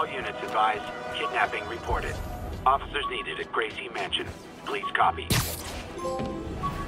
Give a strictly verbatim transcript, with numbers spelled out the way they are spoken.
All units advised. Kidnapping reported. Officers needed at Gracie Mansion. Please copy.